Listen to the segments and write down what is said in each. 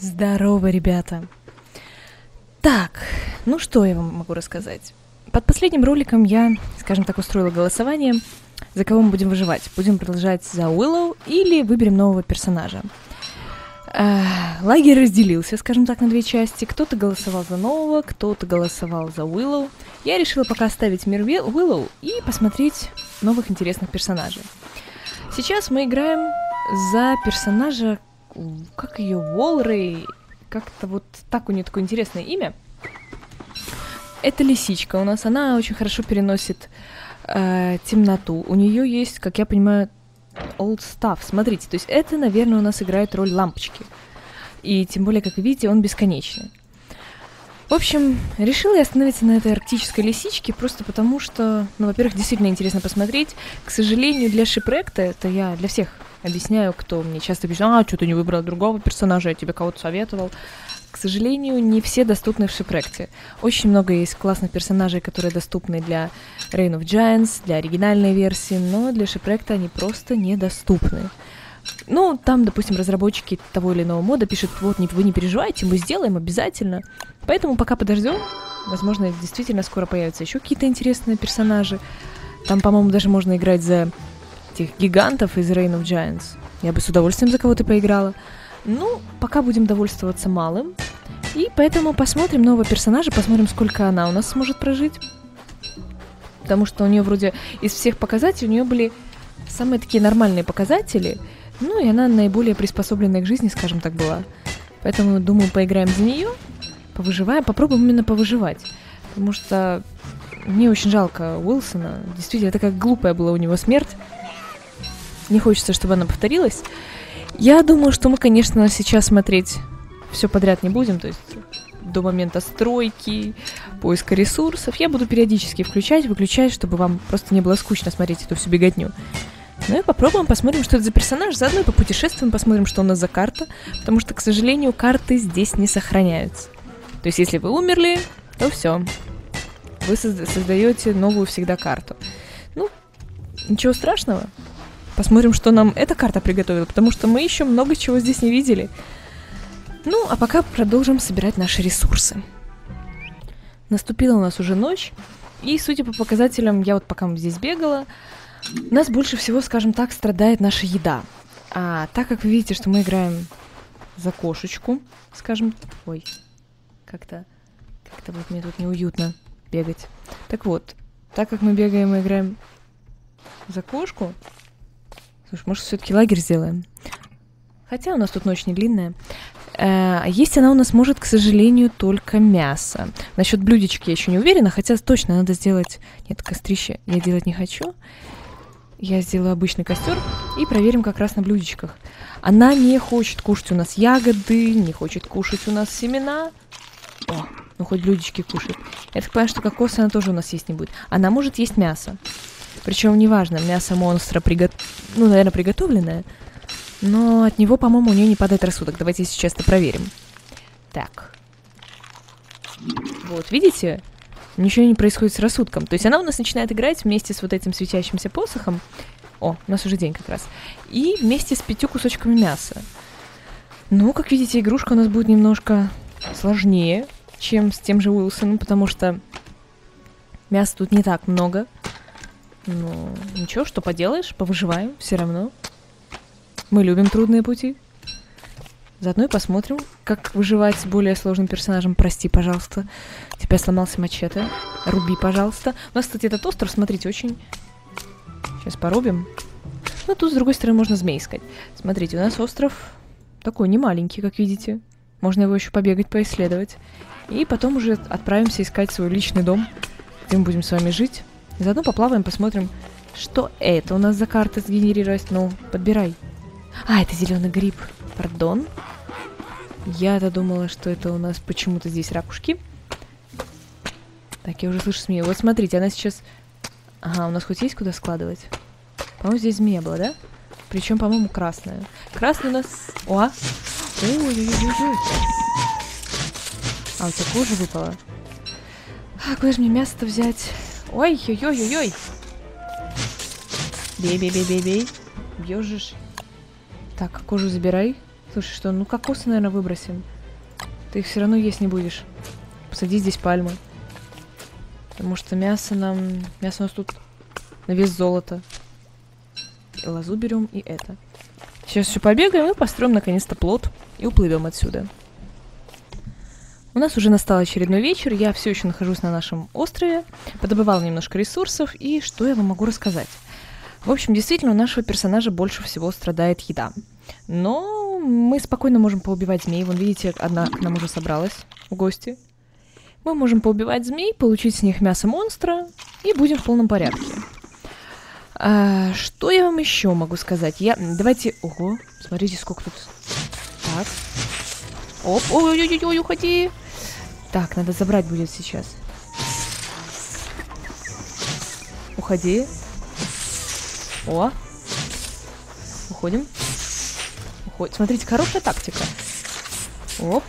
Здорово, ребята! Так, ну что я вам могу рассказать? Под последним роликом я, скажем так, устроила голосование, за кого мы будем выживать. Будем продолжать за Уиллоу или выберем нового персонажа. Лагерь разделился, скажем так, на две части. Кто-то голосовал за нового, кто-то голосовал за Уиллоу. Я решила пока оставить мир Уиллоу и посмотреть новых интересных персонажей. Сейчас мы играем за персонажа, как ее, Волрей, как-то вот так у нее такое интересное имя. Это лисичка у нас, она очень хорошо переносит темноту. У нее есть, как я понимаю, old stuff. Смотрите, то есть это, наверное, у нас играет роль лампочки. И тем более, как вы видите, он бесконечный. В общем, решила я остановиться на этой арктической лисичке просто потому, что, ну, во-первых, действительно интересно посмотреть. К сожалению, для шипректа, это я для всех объясняю, кто мне часто пишет: что ты не выбрал другого персонажа, я тебе кого-то советовал. К сожалению, не все доступны в шипректе. Очень много есть классных персонажей, которые доступны для Reign of Giants, для оригинальной версии, но для шипректа они просто недоступны. Ну, там, допустим, разработчики того или иного мода пишут: вот, вы не переживайте, мы сделаем обязательно. Поэтому пока подождем. Возможно, действительно скоро появятся еще какие-то интересные персонажи. Там, по-моему, даже можно играть за этих гигантов из Reign of Giants. Я бы с удовольствием за кого-то поиграла. Ну, пока будем довольствоваться малым. И поэтому посмотрим нового персонажа, посмотрим, сколько она у нас сможет прожить. Потому что у нее вроде из всех показателей, у нее были самые такие нормальные показатели. Ну, и она наиболее приспособленная к жизни, скажем так, была. Поэтому, думаю, поиграем за нее, повыживаем, попробуем именно повыживать. Потому что мне очень жалко Уилсона. Действительно, такая глупая была у него смерть. Не хочется, чтобы она повторилась. Я думаю, что мы, конечно, сейчас смотреть все подряд не будем. То есть до момента стройки, поиска ресурсов. Я буду периодически включать, выключать, чтобы вам просто не было скучно смотреть эту всю беготню. Ну и попробуем, посмотрим, что это за персонаж. Заодно и попутешествуем, посмотрим, что у нас за карта. Потому что, к сожалению, карты здесь не сохраняются. То есть, если вы умерли, то все. Вы создаете новую всегда карту. Ну, ничего страшного. Посмотрим, что нам эта карта приготовила, потому что мы еще много чего здесь не видели. Ну, а пока продолжим собирать наши ресурсы. Наступила у нас уже ночь, и, судя по показателям, я вот пока здесь бегала, у нас больше всего, скажем так, страдает наша еда. А так как вы видите, что мы играем за кошечку, скажем... Ой, как-то вот мне тут неуютно бегать. Так вот, так как мы бегаем и играем за кошку... Слушай, может, все-таки лагерь сделаем? Хотя у нас тут ночь не длинная. Есть она у нас может, к сожалению, только мясо. Насчет блюдечки я еще не уверена, хотя точно надо сделать... Нет, кострище я делать не хочу. Я сделаю обычный костер и проверим как раз на блюдечках. Она не хочет кушать у нас ягоды, не хочет кушать у нас семена. О, ну хоть блюдечки кушает. Я так понимаю, что кокос она тоже у нас есть не будет. Она может есть мясо. Причем неважно, мясо монстра наверное, приготовленное. Но от него, по-моему, у нее не падает рассудок. Давайте сейчас это проверим. Так. Вот, видите? Ничего не происходит с рассудком. То есть она у нас начинает играть вместе с вот этим светящимся посохом. О, у нас уже день как раз. И вместе с 5 кусочками мяса. Ну, как видите, игрушка у нас будет немножко сложнее, чем с тем же Уилсоном, потому что мяса тут не так много. Ну, ничего, что поделаешь, повыживаем, все равно. Мы любим трудные пути. Заодно и посмотрим, как выживать с более сложным персонажем. Прости, пожалуйста, у тебя сломался мачете. Руби, пожалуйста. У нас, кстати, этот остров, смотрите, очень... Сейчас порубим. Ну, тут, с другой стороны, можно змей искать. Смотрите, у нас остров такой не маленький, как видите. Можно его еще побегать, поисследовать. И потом уже отправимся искать свой личный дом, где мы будем с вами жить. И заодно поплаваем, посмотрим, что это у нас за карта сгенерировать. Ну, подбирай. Это зеленый гриб. Пардон. Я-то думала, что это у нас почему-то здесь ракушки. Так, я уже слышу змею. Вот смотрите, она сейчас... Ага, у нас хоть есть куда складывать? По-моему, здесь змея была, да? Причем, по-моему, красная. Красная у нас... О! Ой-ой-ой-ой-ой. У тебя кожа выпала. Куда же мне мясо-то взять? Ой-ой-ой-ой-ой. Бей-бей-бей-бей-бей. Бьёшь. Так, кожу забирай. Слушай, что, ну кокосы, наверное, выбросим. Ты их все равно есть не будешь. Посади здесь пальмы. Потому что мясо у нас тут на вес золота. И лозу берем, и это. Сейчас еще побегаем и построим наконец-то плот. И уплывем отсюда. У нас уже настал очередной вечер. Я все еще нахожусь на нашем острове. Подобывала немножко ресурсов. И что я вам могу рассказать? В общем, действительно, у нашего персонажа больше всего страдает еда. Но мы спокойно можем поубивать змей. Вон, видите, одна к нам уже собралась в гости. Мы можем поубивать змей, получить с них мясо монстра, и будем в полном порядке. Что я вам еще могу сказать? Давайте... Ого, смотрите, сколько тут... Так. Оп, ой-ой-ой, уходи! Так, надо забрать будет сейчас. Уходи. О. Уходим. Смотрите, хорошая тактика. Оп.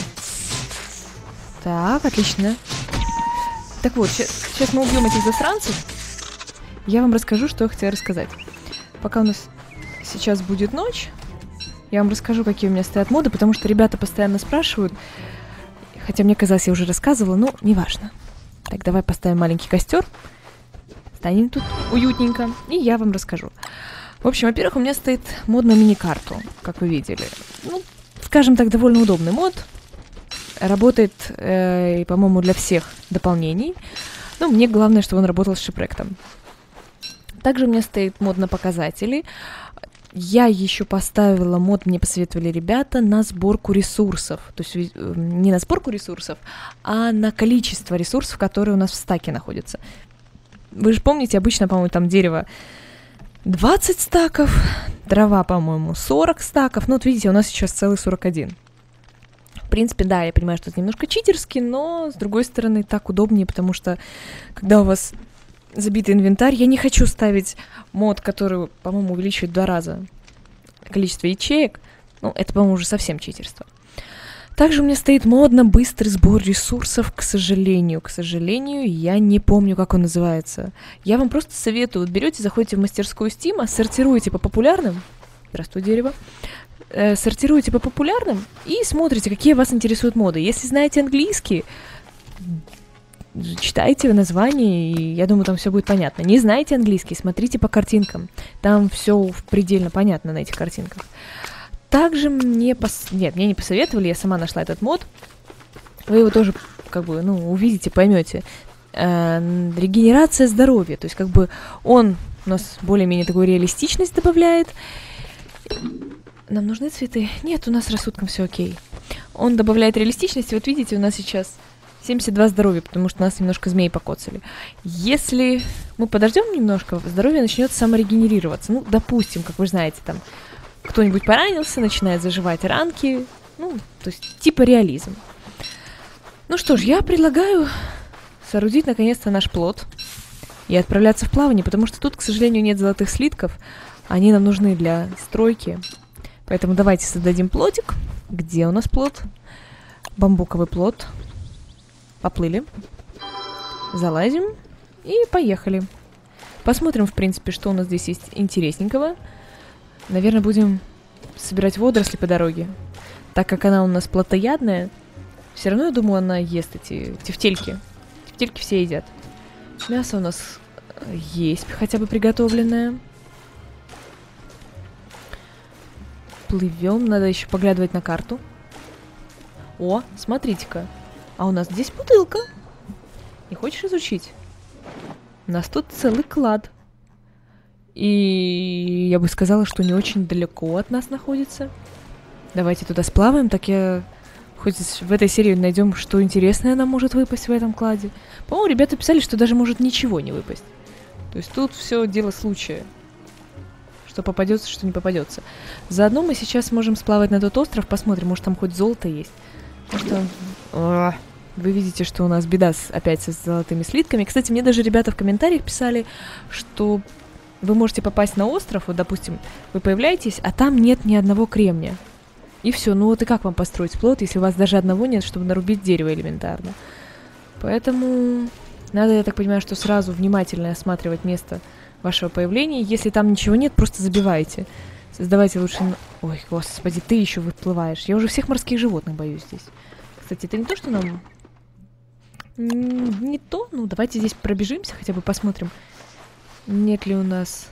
Так, отлично. Так вот, сейчас мы убьем этих засранцев. Я вам расскажу, что я хотела рассказать. Пока у нас сейчас будет ночь, я вам расскажу, какие у меня стоят моды, потому что ребята постоянно спрашивают. Хотя мне казалось, я уже рассказывала, но неважно. Так, давай поставим маленький костер. Станем тут уютненько, и я вам расскажу. В общем, во-первых, у меня стоит мод на мини-карту, как вы видели. Ну, скажем так, довольно удобный мод. Работает, по-моему, для всех дополнений. Но мне главное, чтобы он работал с шипректом. Также у меня стоит мод на показатели. Я еще поставила мод, мне посоветовали ребята, на сборку ресурсов. То есть не на сборку ресурсов, а на количество ресурсов, которые у нас в стаке находятся. Вы же помните, обычно, по-моему, там дерево 20 стаков, дрова, по-моему, 40 стаков. Ну, вот видите, у нас сейчас целый 41. В принципе, да, я понимаю, что это немножко читерски, но, с другой стороны, так удобнее, потому что, когда у вас забитый инвентарь, я не хочу ставить мод, который, по-моему, увеличивает в 2 раза количество ячеек. Ну, это, по-моему, уже совсем читерство. Также у меня стоит мод на быстрый сбор ресурсов, к сожалению. К сожалению, я не помню, как он называется. Я вам просто советую, вот берете, заходите в мастерскую Steam, сортируете по популярным. Здравствуй, дерево. Сортируете по популярным и смотрите, какие вас интересуют моды. Если знаете английский, читайте название, и я думаю, там все будет понятно. Не знаете английский, смотрите по картинкам. Там все предельно понятно на этих картинках. Также мне не посоветовали, я сама нашла этот мод. Вы его тоже, как бы, увидите, поймете. Регенерация здоровья. То есть, как бы, он у нас более-менее такую реалистичность добавляет. Нам нужны цветы? Нет, у нас с рассудком все окей. Он добавляет реалистичности. Вот видите, у нас сейчас 72 здоровья, потому что нас немножко змеи покоцали. Если мы подождем немножко, здоровье начнет саморегенерироваться. Ну, допустим, как вы знаете, там кто-нибудь поранился, начинает заживать ранки. Ну, то есть типа реализм. Ну что ж, я предлагаю соорудить наконец-то наш плот и отправляться в плавание, потому что тут, к сожалению, нет золотых слитков. Они нам нужны для стройки. Поэтому давайте создадим плотик. Где у нас плот? Бамбуковый плот. Поплыли. Залазим. И поехали. Посмотрим, в принципе, что у нас здесь есть интересненького. Наверное, будем собирать водоросли по дороге. Так как она у нас плотоядная, все равно, я думаю, она ест эти тефтельки. Тефтельки все едят. Мясо у нас есть, хотя бы приготовленное. Плывем. Надо еще поглядывать на карту. О, смотрите-ка. А у нас здесь бутылка. Не хочешь изучить? У нас тут целый клад. И я бы сказала, что не очень далеко от нас находится. Давайте туда сплаваем, так я хоть в этой серии найдем, что интересное нам может выпасть в этом кладе. По-моему, ребята писали, что даже может ничего не выпасть. То есть тут все дело случая. Что попадется, что не попадется. Заодно мы сейчас можем сплавать на тот остров, посмотрим, может там хоть золото есть. Потому что вы видите, что у нас беда опять с золотыми слитками. Кстати, мне даже ребята в комментариях писали, что вы можете попасть на остров, вот, допустим, вы появляетесь, а там нет ни одного кремния. И все, ну вот и как вам построить плот, если у вас даже одного нет, чтобы нарубить дерево элементарно. Поэтому надо, я так понимаю, что сразу внимательно осматривать место вашего появления. Если там ничего нет, просто забивайте. Создавайте лучше... Ой, господи, ты еще выплываешь. Я уже всех морских животных боюсь здесь. Кстати, это не то, что нам... Не то. Ну, давайте здесь пробежимся, хотя бы посмотрим, нет ли у нас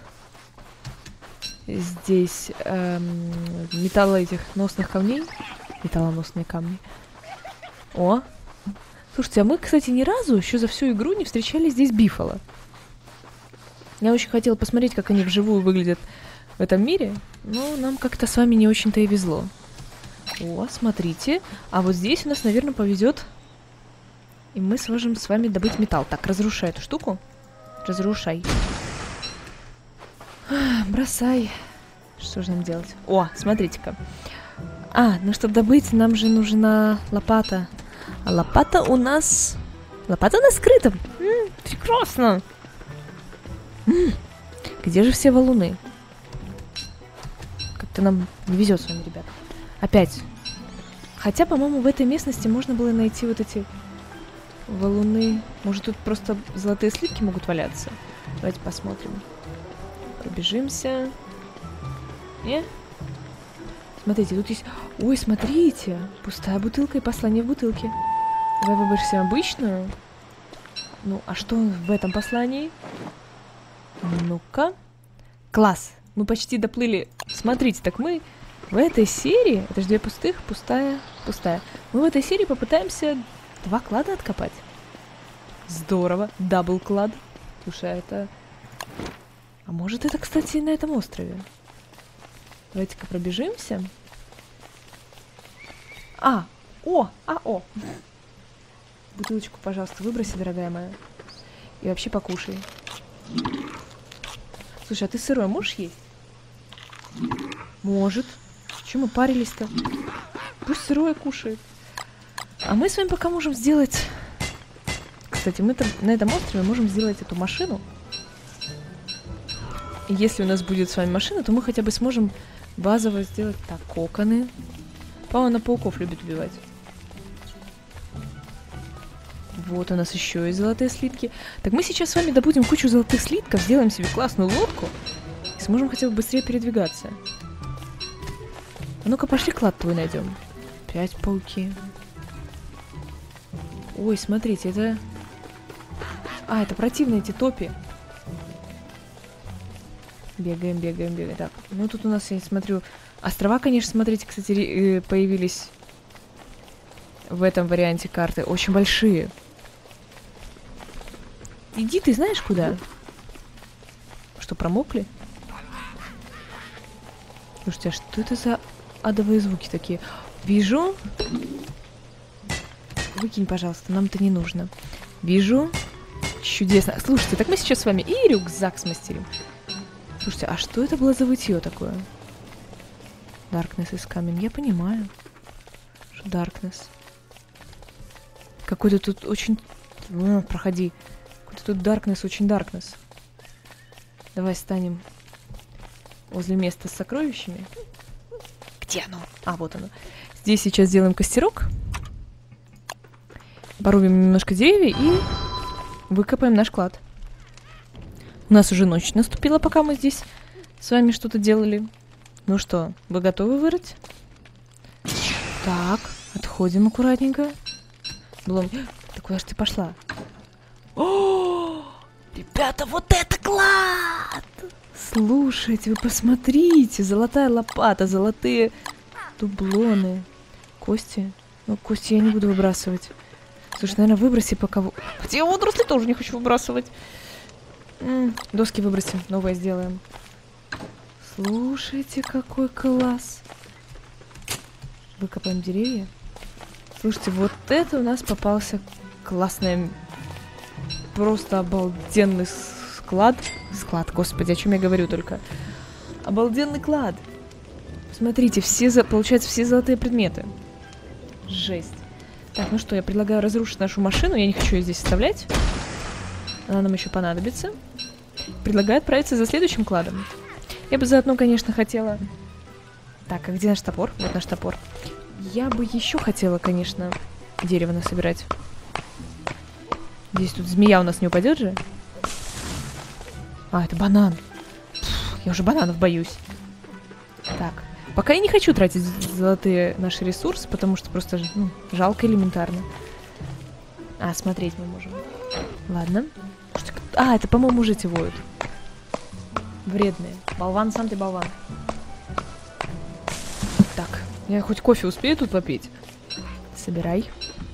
здесь металла этих носных камней. Металлоносные камни. О! Слушайте, а мы, кстати, ни разу еще за всю игру не встречали здесь бифала. Я очень хотела посмотреть, как они вживую выглядят в этом мире, но нам как-то с вами не очень-то и везло. О, смотрите. А вот здесь у нас, наверное, повезет, и мы сможем с вами добыть металл. Так, разрушай эту штуку. Разрушай. Бросай. Что же нам делать? О, смотрите-ка. Ну чтобы добыть, нам же нужна лопата. А лопата у нас... Лопата у нас скрыта. Прекрасно. Где же все валуны? Как-то нам не везет с вами, ребят. Опять. Хотя, по-моему, в этой местности можно было найти вот эти валуны. Может, тут просто золотые слитки могут валяться? Давайте посмотрим. Пробежимся. Не? Смотрите, тут есть... Ой, смотрите! Пустая бутылка и послание в бутылке. Давай выберем обычную. Ну, а что в этом послании? Ну-ка. Класс! Мы почти доплыли. Смотрите, так мы в этой серии... Это же 2 пустых, пустая, пустая. Мы в этой серии попытаемся 2 клада откопать. Здорово. Дабл клад. Слушай, это... А может, это, кстати, на этом острове? Давайте-ка пробежимся. О! Бутылочку, пожалуйста, выброси, дорогая моя. И вообще покушай. Слушай, а ты сырой можешь есть? Может. Чего мы парились-то? Пусть сырое кушает. А мы с вами пока можем сделать... Кстати, мы на этом острове можем сделать эту машину. И если у нас будет с вами машина, то мы хотя бы сможем базово сделать... Так, коконы. По-моему, она пауков любит убивать. Вот у нас еще и золотые слитки. Так мы сейчас с вами добудем кучу золотых слитков, сделаем себе классную лодку и сможем хотя бы быстрее передвигаться. А ну-ка, пошли клад твой найдем. 5 пауки. Ой, смотрите, это... это противные эти топи. Бегаем. Так, ну тут у нас, я смотрю... Острова, конечно, смотрите, кстати, появились в этом варианте карты. Очень большие. Иди, ты знаешь куда? Что, промокли? Слушайте, а что это за адовые звуки такие? Вижу. Выкинь, пожалуйста, нам это не нужно. Вижу. Чудесно. Слушайте, так мы сейчас с вами и рюкзак смастерим. Слушайте, а что это было за вытье такое? Darkness is coming. Я понимаю, что Darkness. Какой-то тут очень... проходи. Какой-то тут Darkness, очень Darkness. Давай станем возле места с сокровищами. Где оно? Вот оно. Здесь сейчас сделаем костерок. Порубим немножко деревьев и выкопаем наш клад. У нас уже ночь наступила, пока мы здесь с вами что-то делали. Ну что, вы готовы вырыть? Так, отходим аккуратненько. Блом. Да куда ж ты пошла? О, ребята, вот это клад! Слушайте, вы посмотрите. Золотая лопата, золотые дублоны. Кости. Ну, кости я не буду выбрасывать. Слушай, наверное, выброси пока... Хотя я водоросли тоже не хочу выбрасывать. Доски выбросим, новое сделаем. Слушайте, какой класс. Выкопаем деревья. Слушайте, вот это у нас попался классный, просто обалденный склад. Склад, господи, о чем я говорю только. Обалденный клад. Смотрите, получается, все золотые предметы. Жесть. Так, ну что, я предлагаю разрушить нашу машину. Я не хочу ее здесь оставлять. Она нам еще понадобится. Предлагаю отправиться за следующим кладом. Я бы заодно, конечно, хотела... Так, а где наш топор? Вот наш топор. Я бы еще хотела, конечно, дерево насобирать. Здесь тут змея у нас не упадет же? Это банан. Я уже бананов боюсь. Так, Пока я не хочу тратить золотые наши ресурсы, потому что просто жалко элементарно. А, смотреть мы можем. Ладно. А, это, по-моему, уже эти воют. Вредные. Болван, сам ты болван. Так, я хоть кофе успею тут попить? Собирай.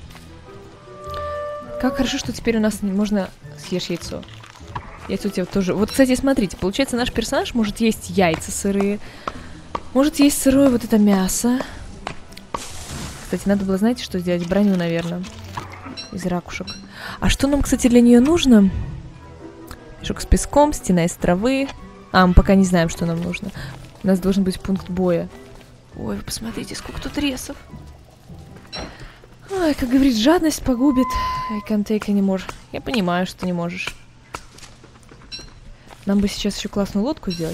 Как хорошо, что теперь у нас можно съешь яйцо. Яйцо у тебя тоже... Вот, кстати, смотрите, получается, наш персонаж может есть яйца сырые, может есть сырое вот это мясо. Кстати, надо было, знаете, что сделать? Броню, наверное, из ракушек. А что нам, кстати, для нее нужно? Мешок с песком, стена из травы. А, мы пока не знаем, что нам нужно. У нас должен быть пункт боя. Ой, вы посмотрите, сколько тут ресов. Ой, как говорит, жадность погубит. I can't take anymore. Я понимаю, что не можешь. Нам бы сейчас еще классную лодку сделать.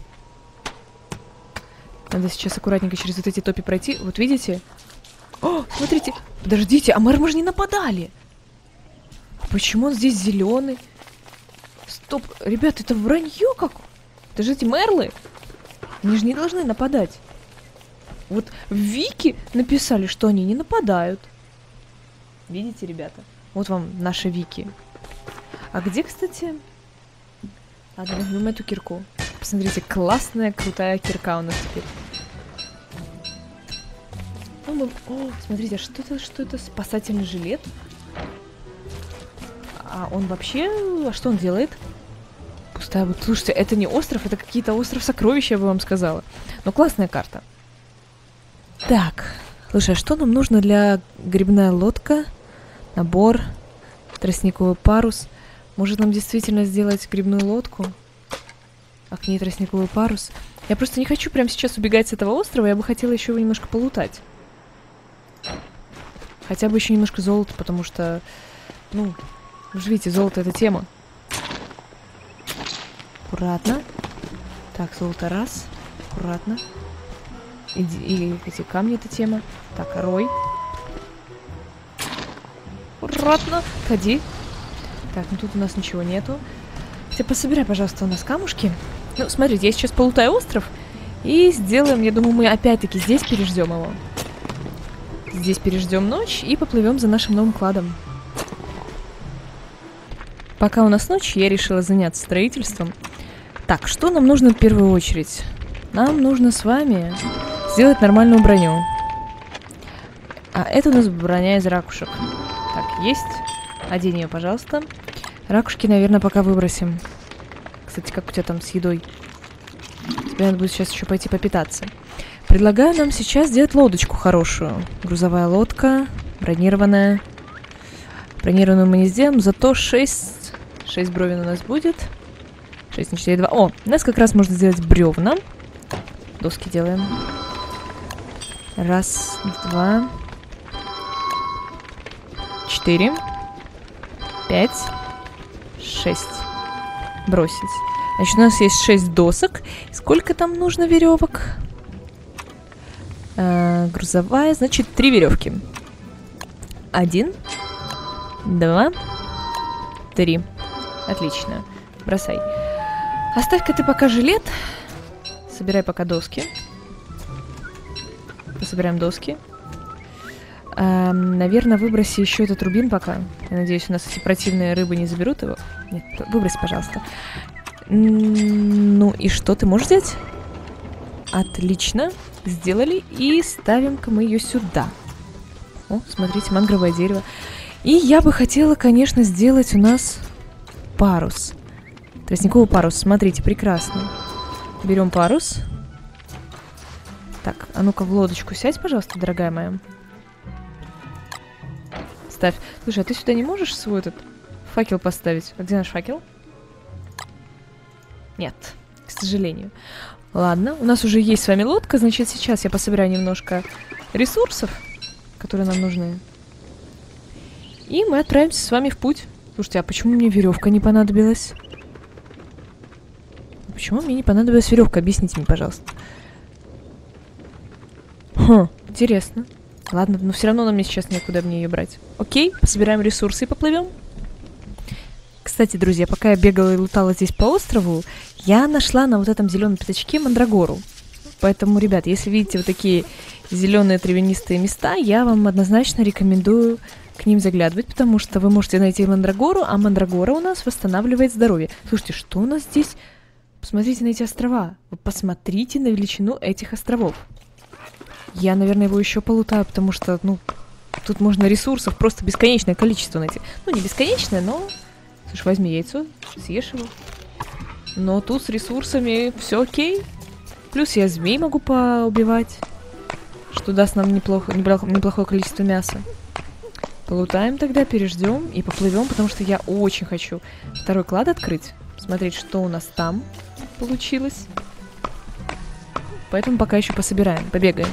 Надо сейчас аккуратненько через вот эти топи пройти. Вот видите? О, смотрите. Подождите, а мы же не нападали. Почему он здесь зеленый? Стоп, ребят, это вранье как? Это же эти мерлы. Они же не должны нападать. Вот в Вики написали, что они не нападают. Видите, ребята? Вот вам наши Вики. А где, кстати... Ладно, возьмем эту кирку. Посмотрите, классная, крутая кирка у нас теперь. О, смотрите, что это? Спасательный жилет? А он вообще... А что он делает? Пустая вот. Слушайте, это не остров, это какие-то остров сокровища, я бы вам сказала. Но классная карта. Так, слушай, а что нам нужно для грибная лодка? Набор, тростниковый парус. Может нам действительно сделать грибную лодку? А к ней тростниковый парус? Я просто не хочу прямо сейчас убегать с этого острова. Я бы хотела еще его немножко полутать. Хотя бы еще немножко золота, потому что... Ну, вы же видите, золото — это тема. Аккуратно. Так, золото раз. Аккуратно. И эти камни — это тема. Так, рой. Аккуратно. Ходи. Так, ну тут у нас ничего нету. Хотя пособирай, пожалуйста, у нас камушки. Ну, смотрите, я сейчас полутаю остров. И сделаем, я думаю, мы опять-таки здесь переждем его. Здесь переждем ночь и поплывем за нашим новым кладом. Пока у нас ночь, я решила заняться строительством. Так, что нам нужно в первую очередь? Нам нужно с вами сделать нормальную броню. А это у нас броня из ракушек. Так, есть. Одень ее, пожалуйста. Ракушки, наверное, пока выбросим. Кстати, как у тебя там с едой? Тебе надо будет сейчас еще пойти попитаться. Предлагаю нам сейчас сделать лодочку хорошую. Грузовая лодка, бронированная. Бронированную мы не сделаем, зато 6 бревен у нас будет. 6 на 4, 2. О, у нас как раз можно сделать бревна. Доски делаем. Раз, два, 4, 5, 6. Бросить. Значит, у нас есть 6 досок. Сколько там нужно веревок? Грузовая, значит, 3 веревки. 1, 2, 3. Отлично. Бросай. Оставь-ка ты пока жилет. Собирай пока доски. Пособираем доски. Наверное, выброси еще этот рубин пока. Я надеюсь, у нас эти противные рыбы не заберут его. Нет, выбрось, пожалуйста. Ну и что ты можешь сделать? Отлично. Сделали. И ставим-ка мы ее сюда. О, смотрите, мангровое дерево. И я бы хотела, конечно, сделать у нас парус. Тростниковый парус. Смотрите, прекрасно. Берем парус. Так, а ну-ка в лодочку сядь, пожалуйста, дорогая моя. Ставь. Слушай, а ты сюда не можешь свой этот факел поставить? А где наш факел? Нет, к сожалению. Ладно, у нас уже есть с вами лодка, значит, сейчас я пособираю немножко ресурсов, которые нам нужны. И мы отправимся с вами в путь. Слушайте, а почему мне веревка не понадобилась? Почему мне не понадобилась веревка? Объясните мне, пожалуйста. Хм, интересно. Ладно, но все равно нам сейчас некуда мне ее брать. Окей, пособираем ресурсы и поплывем. Кстати, друзья, пока я бегала и лутала здесь по острову, я нашла на вот этом зеленом пятачке мандрагору. Поэтому, ребят, если видите вот такие зеленые травянистые места, я вам однозначно рекомендую к ним заглядывать, потому что вы можете найти мандрагору, а мандрагора у нас восстанавливает здоровье. Слушайте, что у нас здесь? Посмотрите на эти острова. Вы посмотрите на величину этих островов. Я, наверное, его еще полутаю, потому что, ну, тут можно ресурсов просто бесконечное количество найти. Ну, не бесконечное, но... Слушай, возьми яйцо, съешь его. Но тут с ресурсами все окей. Плюс я змей могу поубивать, что даст нам неплохое количество мяса. Полутаем тогда, переждем и поплывем, потому что я очень хочу второй клад открыть. Смотреть, что у нас там получилось. Поэтому пока еще пособираем, побегаем.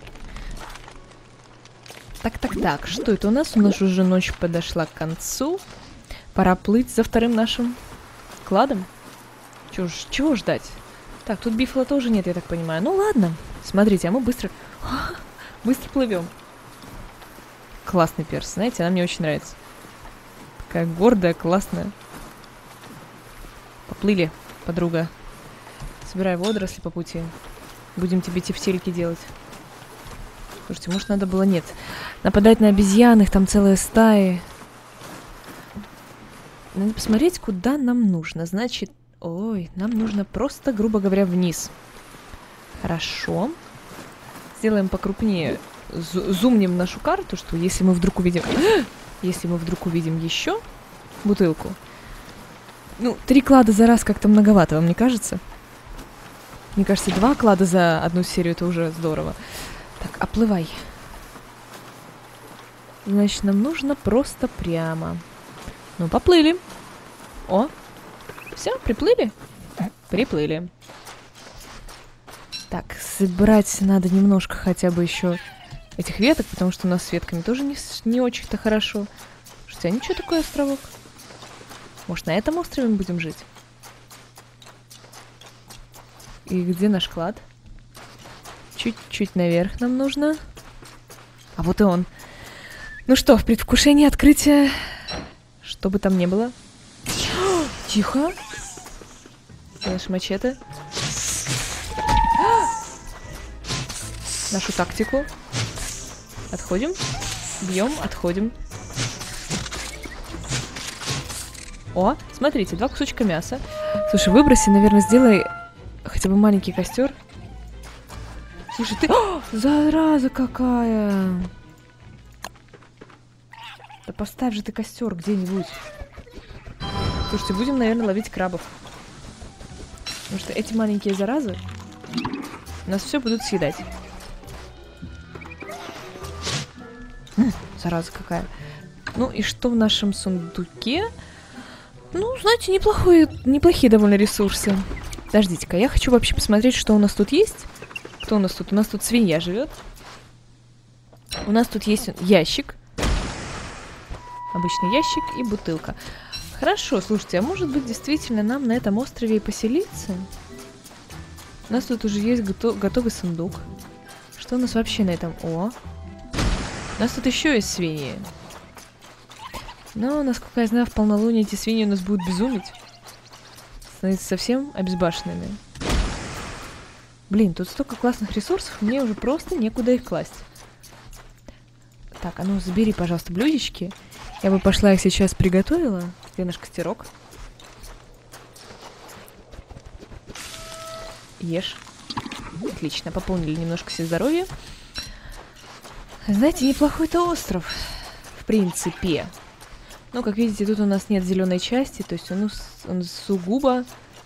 Так, что это у нас? У нас уже ночь подошла к концу. Пора плыть за вторым нашим кладом. Чего ждать? Так, тут бифла тоже нет, я так понимаю. Ну ладно, смотрите, а мы быстро плывем. Классный перс, знаете, она мне очень нравится. Такая гордая, классная. Поплыли, подруга. Собирай водоросли по пути. Будем тебе тефтельки делать. Слушайте, может надо было... Нет. Нападать на обезьян, их там целые стаи. Надо посмотреть, куда нам нужно. Значит, ой, нам нужно просто, грубо говоря, вниз. Хорошо. Сделаем покрупнее. Зумнем нашу карту, что если мы вдруг увидим... Если мы вдруг увидим еще бутылку. Ну, 3 клада за раз как-то многовато, вам не кажется? Мне кажется, 2 клада за одну серию это уже здорово. Так, оплывай. Значит, нам нужно просто прямо. Ну, поплыли. О, все, приплыли? Приплыли. Так, собрать надо немножко хотя бы еще этих веток, потому что у нас с ветками тоже не очень-то хорошо. Слушайте, а ничего такое островок? Может, на этом острове мы будем жить? И где наш клад? Чуть-чуть наверх нам нужно. А вот и он. Ну что, в предвкушении открытия, что бы там ни было. Тихо. Наш мачете. Нашу тактику. Отходим. Бьем, отходим. О, смотрите, 2 кусочка мяса. Слушай, выброси, наверное, сделай хотя бы маленький костер. Слушай, ты... О, зараза какая! Да поставь же ты костер где-нибудь. Слушайте, будем, наверное, ловить крабов. Потому что эти маленькие заразы нас все будут съедать. Зараза какая. Ну и что в нашем сундуке? Ну, знаете, неплохие довольно ресурсы. Подождите-ка, я хочу вообще посмотреть, что у нас тут есть. Кто у нас тут? У нас тут свинья живет. У нас тут есть ящик. Обычный ящик и бутылка. Хорошо, слушайте, а может быть действительно нам на этом острове и поселиться? У нас тут уже есть готовый сундук. Что у нас вообще на этом? О! У нас тут еще есть свиньи. Но, насколько я знаю, в полнолуние эти свиньи у нас будут безумить. Становятся совсем обезбашенными. Блин, тут столько классных ресурсов, мне уже просто некуда их класть. Так, а ну забери, пожалуйста, блюдечки. Я бы пошла их сейчас приготовила. Где наш костерок? Ешь. Отлично, пополнили немножко себе здоровье. Знаете, неплохой-то остров, в принципе. Ну, как видите, тут у нас нет зеленой части, то есть он сугубо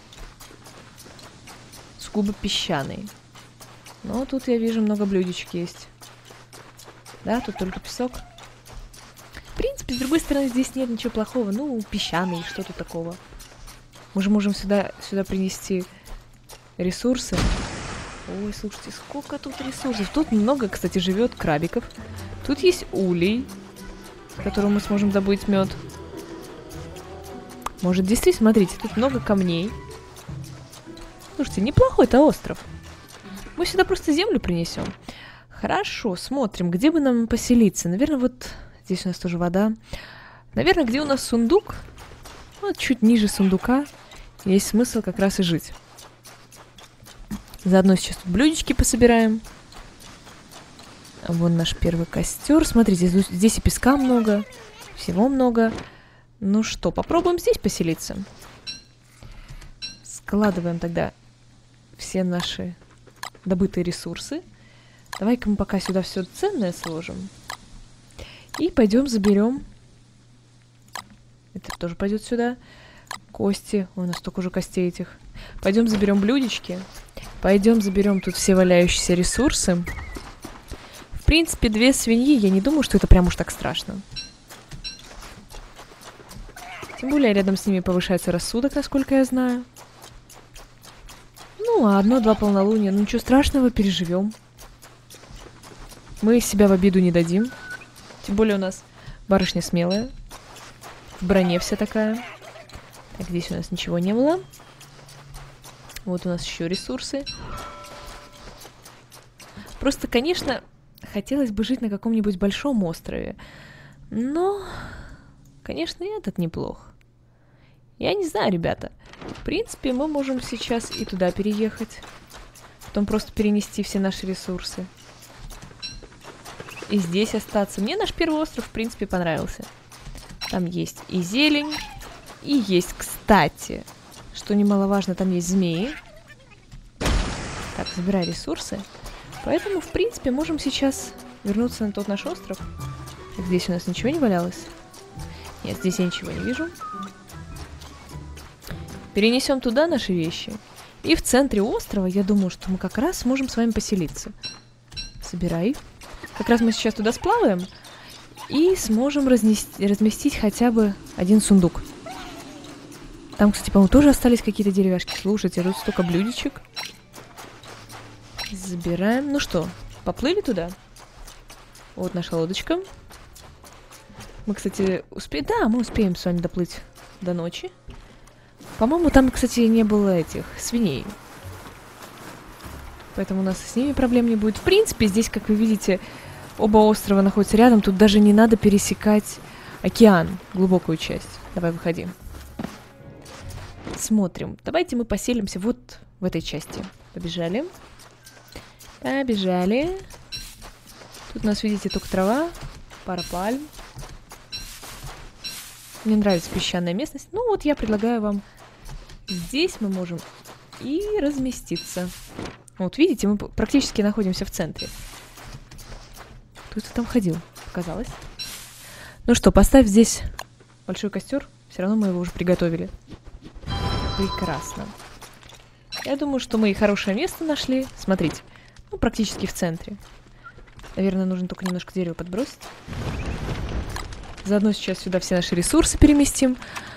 песчаный. Но тут я вижу много блюдечек есть. Да, тут только песок. В принципе, с другой стороны, здесь нет ничего плохого. Ну, песчаный, что тут такого. Мы же можем сюда принести ресурсы. Ой, слушайте, сколько тут ресурсов. Тут много, кстати, живет крабиков. Тут есть улей, с которым мы сможем добыть мед. Может, действительно, смотрите, тут много камней. Слушайте, неплохой-то остров. Мы сюда просто землю принесем. Хорошо, смотрим, где бы нам поселиться. Наверное, вот здесь у нас тоже вода. Наверное, где у нас сундук? Вот чуть ниже сундука есть смысл как раз и жить. Заодно сейчас тут блюдечки пособираем. Вон наш первый костер. Смотрите, здесь и песка много, всего много. Ну что, попробуем здесь поселиться. Складываем тогда все наши добытые ресурсы. Давай-ка мы пока сюда все ценное сложим. И пойдем заберем. Это тоже пойдет сюда. Кости. У нас столько уже костей этих. Пойдем заберем блюдечки. Пойдем заберем тут все валяющиеся ресурсы. В принципе, 2 свиньи, я не думаю, что это прям уж так страшно. Тем более рядом с ними повышается рассудок, насколько я знаю. Ну, а 1-2 полнолуния, ну ничего страшного, переживем. Мы себя в обиду не дадим. Тем более у нас барышня смелая. В броне вся такая. Так, здесь у нас ничего не было. Вот у нас еще ресурсы. Просто, конечно, хотелось бы жить на каком-нибудь большом острове. Но, конечно, и этот неплох. Я не знаю, ребята. В принципе, мы можем сейчас и туда переехать. Потом просто перенести все наши ресурсы. И здесь остаться. Мне наш первый остров, в принципе, понравился. Там есть и зелень, и есть, кстати, что немаловажно, там есть змеи. Так, забирай ресурсы. Поэтому, в принципе, можем сейчас вернуться на тот наш остров. Так, здесь у нас ничего не валялось? Нет, здесь я ничего не вижу. Перенесем туда наши вещи. И в центре острова, я думаю, что мы как раз сможем с вами поселиться. Собирай. Как раз мы сейчас туда сплаваем и сможем разместить хотя бы 1 сундук. Там, кстати, по-моему, тоже остались какие-то деревяшки. Слушайте, тут столько блюдечек. Забираем. Ну что, поплыли туда? Вот наша лодочка. Мы, кстати, успеем... Да, мы успеем с вами доплыть до ночи. По-моему, там, кстати, не было этих свиней. Поэтому у нас с ними проблем не будет. В принципе, здесь, как вы видите, оба острова находятся рядом. Тут даже не надо пересекать океан, глубокую часть. Давай, выходи. Смотрим. Давайте мы поселимся вот в этой части. Побежали. Побежали. Тут у нас, видите, только трава, пара пальм. Мне нравится песчаная местность. Ну вот я предлагаю вам... Здесь мы можем и разместиться. Вот видите, мы практически находимся в центре. Кто-то там ходил, показалось. Ну что, поставь здесь большой костер. Все равно мы его уже приготовили. Прекрасно. Я думаю, что мы и хорошее место нашли. Смотрите, ну практически в центре. Наверное, нужно только немножко дерева подбросить. Заодно сейчас сюда все наши ресурсы переместим.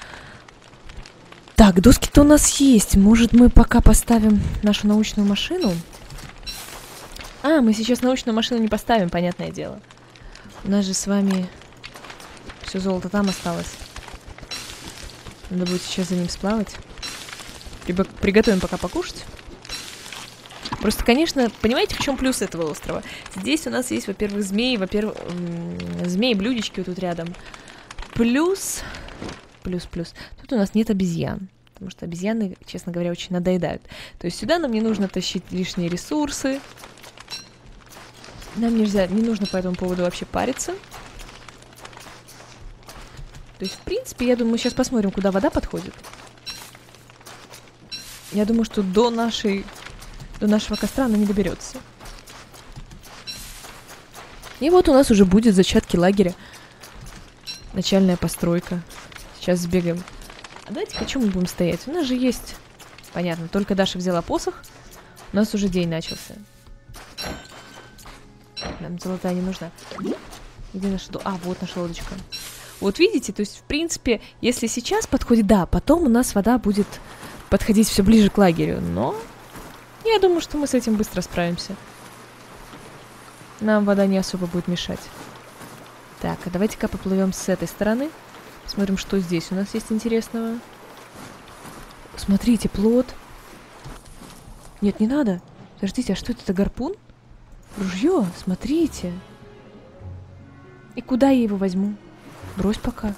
Так, доски-то у нас есть. Может, мы пока поставим нашу научную машину? А, мы сейчас научную машину не поставим, понятное дело. У нас же с вами все золото там осталось. Надо будет сейчас за ним сплавать. Приготовим пока покушать. Просто, конечно, понимаете, в чем плюс этого острова? Здесь у нас есть, во-первых, змеи, змеи-блюдечки вот тут рядом. Плюс. Тут у нас нет обезьян. Потому что обезьяны, честно говоря, очень надоедают. То есть сюда нам не нужно тащить лишние ресурсы. Нам не нужно по этому поводу вообще париться. То есть, в принципе, я думаю, мы сейчас посмотрим, куда вода подходит. Я думаю, что до нашего костра она не доберется. И вот у нас уже будет зачатки лагеря. Начальная постройка. Сейчас сбегаем. А давайте-ка, чем мы будем стоять? У нас же есть... Понятно, только Даша взяла посох. У нас уже день начался. Нам золотая не нужна. Где наша... А, вот наша лодочка. Вот видите, то есть, в принципе, если сейчас подходит... Да, потом у нас вода будет подходить все ближе к лагерю. Но я думаю, что мы с этим быстро справимся. Нам вода не особо будет мешать. Так, а давайте-ка поплывем с этой стороны. Посмотрим, что здесь у нас есть интересного. Смотрите, плот. Нет, не надо. Подождите, а что это гарпун? Ружье, смотрите. И куда я его возьму? Брось пока.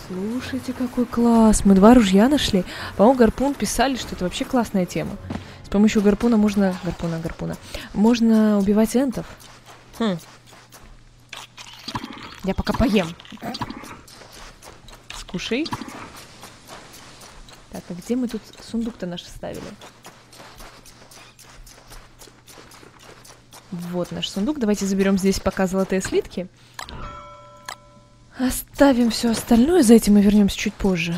Слушайте, какой класс. Мы 2 ружья нашли. По-моему, гарпун писали, что это вообще классная тема. помощью гарпуна можно... Гарпуна. Можно убивать энтов. Хм. Я пока поем. Скушай. Так, а где мы тут сундук-то наш ставили? Вот наш сундук. Давайте заберем здесь пока золотые слитки. Оставим все остальное. За этим мы вернемся чуть позже.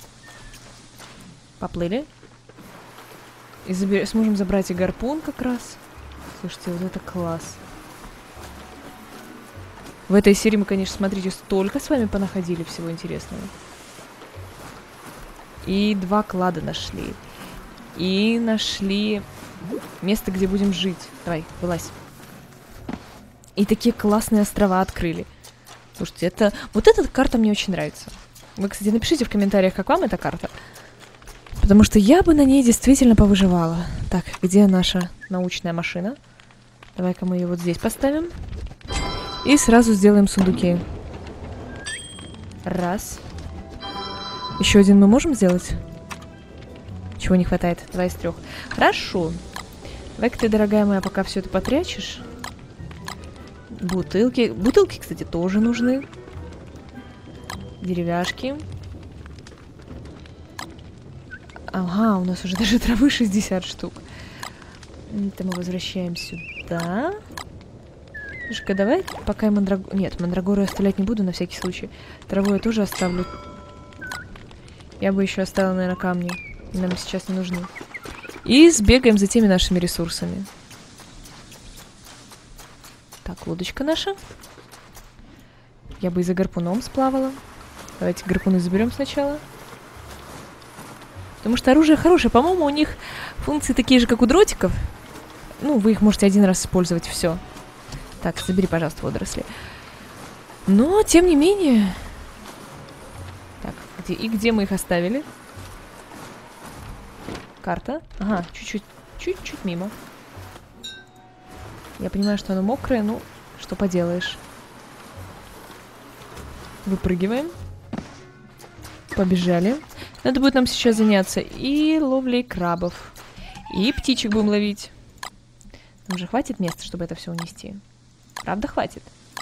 Поплыли. И сможем забрать и гарпун как раз. Слушайте, вот это класс. В этой серии мы, конечно, смотрите, столько с вами понаходили всего интересного. И 2 клада нашли. И нашли место, где будем жить. Давай, вылазь. И такие классные острова открыли. Слушайте, это... Вот эта карта мне очень нравится. Вы, кстати, напишите в комментариях, как вам эта карта. Потому что я бы на ней действительно повыживала. Так, где наша научная машина? Давай-ка мы ее вот здесь поставим. И сразу сделаем сундуки. Раз. Еще один мы можем сделать? Чего не хватает? 2 из 3. Хорошо. Давай-ка ты, дорогая моя, пока все это потрячешь. Бутылки. Бутылки, кстати, тоже нужны. Деревяшки. Ага, у нас уже даже травы 60 штук. Это мы возвращаем сюда. Слушай-ка, давай пока я мандрагору... Нет, мандрагору я оставлять не буду на всякий случай. Траву я тоже оставлю. Я бы еще оставила, наверное, камни. Нам сейчас не нужны. И сбегаем за теми нашими ресурсами. Так, лодочка наша. Я бы и за гарпуном сплавала. Давайте гарпуны заберем сначала. Потому что оружие хорошее. По-моему, у них функции такие же, как у дротиков. Ну, вы их можете один раз использовать, все. Так, забери, пожалуйста, водоросли. Но, тем не менее... Так, где мы их оставили? Карта. Ага, чуть-чуть мимо. Я понимаю, что оно мокрое, ну, что поделаешь. Выпрыгиваем. Побежали. Надо будет нам сейчас заняться и ловлей крабов. И птичек будем ловить. Нам же хватит места, чтобы это все унести. Правда, хватит?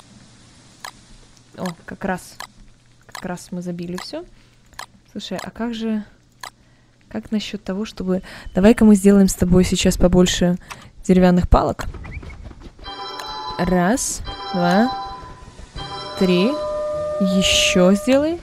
О, как раз мы забили все. Слушай, а как же... Как насчет того, чтобы... Давай-ка мы сделаем с тобой сейчас побольше деревянных палок. 1, 2, 3. Еще сделай.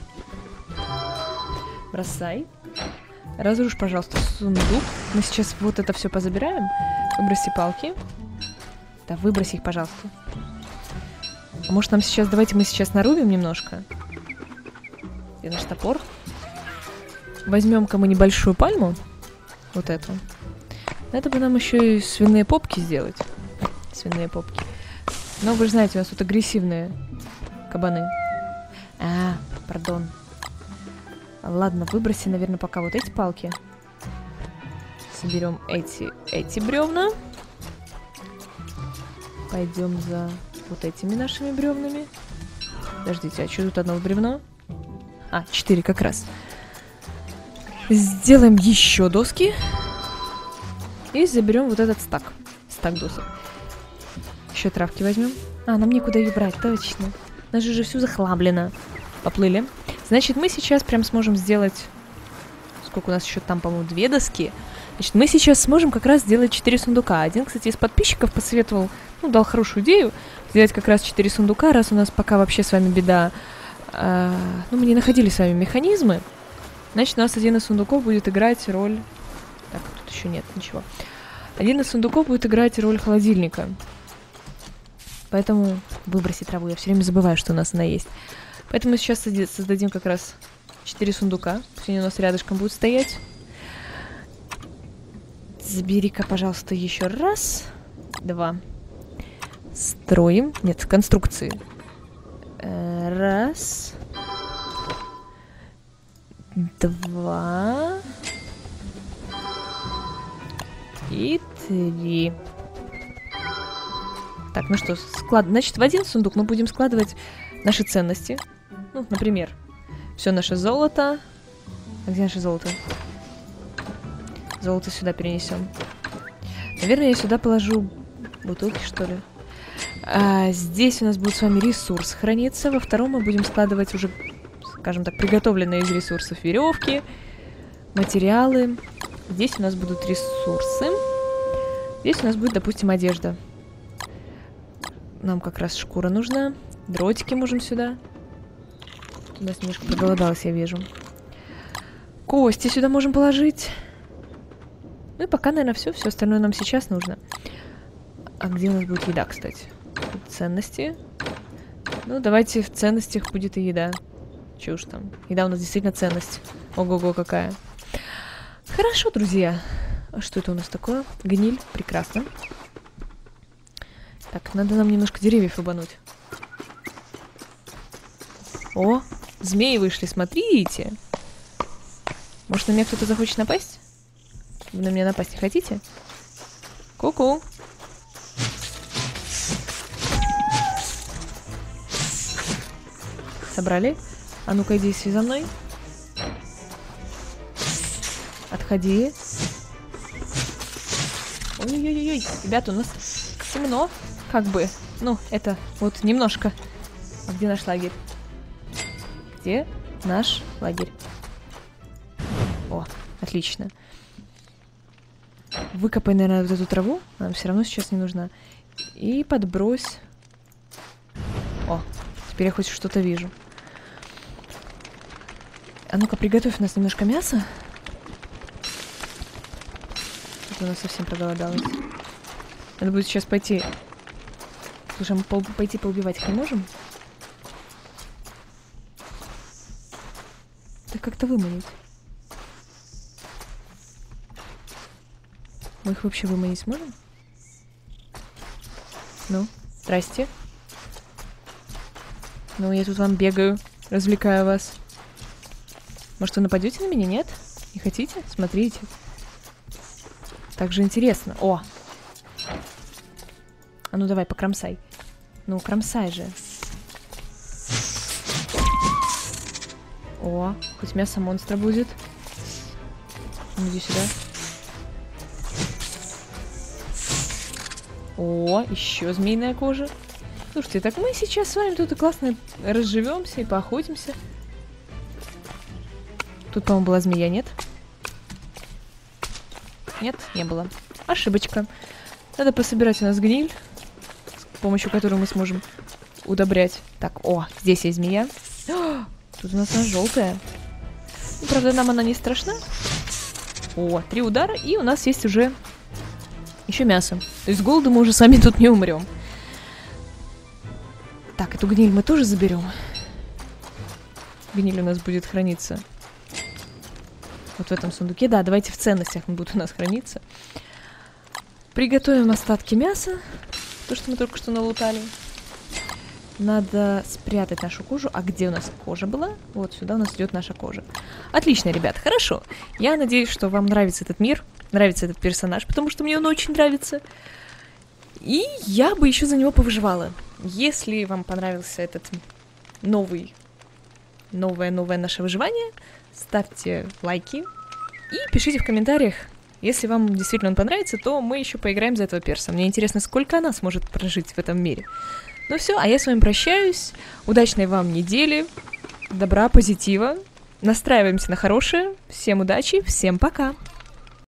Бросай. Разрушь, пожалуйста, сундук. Мы сейчас вот это все позабираем. Выброси палки. Да, выброси их, пожалуйста. А может нам сейчас... Давайте мы сейчас нарубим немножко. Где наш топор? Возьмем-ка мы небольшую пальму. Вот эту. Это бы нам еще и свиные попки сделать. Свиные попки. Но вы же знаете, у нас тут агрессивные кабаны. А, пардон. Ладно, выброси, наверное, пока вот эти палки. Соберем эти бревна. Пойдем за вот этими нашими бревнами. Подождите, а что тут одно бревно? А, 4 как раз. Сделаем еще доски. И заберем вот этот стак. Стак досок. Еще травки возьмем. А, нам некуда ее брать, точно. У нас же все захламлено. Поплыли. Значит, мы сейчас прям сможем сделать... Сколько у нас еще там, по-моему, 2 доски. Значит, мы сейчас сможем как раз сделать 4 сундука. Один, кстати, из подписчиков посоветовал, ну, дал хорошую идею, сделать как раз 4 сундука, раз у нас пока вообще с вами беда. Ну, мы не находили с вами механизмы. Значит, у нас один из сундуков будет играть роль... Так, тут еще нет ничего. Один из сундуков будет играть роль холодильника. Поэтому выброси траву. Я все время забываю, что у нас она есть. Поэтому сейчас создадим как раз 4 сундука. Пусть они у нас рядышком будут стоять. Забери-ка, пожалуйста, еще 1, 2. Строим. Нет, конструкции. 1, 2 и 3. Так, ну что, значит, в один сундук мы будем складывать наши ценности. Ну, например, все наше золото. А где наше золото? Золото сюда перенесем. Наверное, я сюда положу бутылки, что ли. Здесь у нас будет с вами ресурс храниться. Во втором мы будем складывать уже, скажем так, приготовленные из ресурсов веревки, материалы. Здесь у нас будут ресурсы. Здесь у нас будет, допустим, одежда. Нам как раз шкура нужна. Дротики можем сюда. У нас немножко проголодалась, я вижу. Кости сюда можем положить. Ну и пока, наверное, все. Все остальное нам сейчас нужно. А где у нас будет еда, кстати? Тут ценности. Ну, давайте в ценностях будет и еда. Чё уж там. Еда у нас действительно ценность. Ого-го, какая. Хорошо, друзья. А что это у нас такое? Гниль. Прекрасно. Так, надо нам немножко деревьев рубануть. О, змеи вышли, смотрите. Может, на меня кто-то захочет напасть? Вы на меня напасть не хотите? Ку-ку. Собрали? А ну-ка, иди за мной. Отходи. Ой-ой-ой-ой. Ребята, у нас темно. Как бы. Ну, это вот немножко. А где наш лагерь? Где наш лагерь? О, отлично. Выкопай, наверное, вот эту траву. Нам все равно сейчас не нужна. И подбрось. О, теперь я хоть что-то вижу. А ну-ка, приготовь у нас немножко мяса. Это у нас совсем проголодалось. Надо будет сейчас пойти... Слушай, мы пойти поубивать их не можем? Так как-то выманить. Мы их вообще выманить сможем? Ну, здрасте. Ну, я тут вам бегаю, развлекаю вас. Может, вы нападете на меня, нет? Не хотите? Смотрите. Так же интересно. О! А ну давай, покромсай. Ну, кромсай же. О, хоть мясо монстра будет. Ну, иди сюда. О, еще змеиная кожа. Слушайте, так мы сейчас с вами тут и классно разживемся и поохотимся. Тут, по-моему, была змея, нет? Нет, не было. Ошибочка. Надо пособирать у нас гниль, с помощью которой мы сможем удобрять. Так, о, здесь есть змея. О, тут у нас она желтая. Ну, правда, нам она не страшна. О, 3 удара, и у нас есть уже еще мясо. То есть с голоду мы уже сами тут не умрем. Так, эту гниль мы тоже заберем. Гниль у нас будет храниться вот в этом сундуке. Да, давайте в ценностях он будет у нас храниться. Приготовим остатки мяса. То, что мы только что налутали. Надо спрятать нашу кожу. А где у нас кожа была? Вот сюда у нас идет наша кожа. Отлично, ребят, хорошо. Я надеюсь, что вам нравится этот мир, нравится этот персонаж, потому что мне он очень нравится. И я бы еще за него повыживала. Если вам понравился этот новое наше выживание, ставьте лайки и пишите в комментариях. Если вам действительно он понравится, то мы еще поиграем за этого перса. Мне интересно, сколько она сможет прожить в этом мире. Ну все, а я с вами прощаюсь. Удачной вам недели. Добра, позитива. Настраиваемся на хорошее. Всем удачи, всем пока.